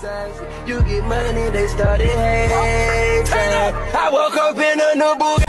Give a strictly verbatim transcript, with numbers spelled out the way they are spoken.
You get money, they started hating. I woke up in a new Bugatti.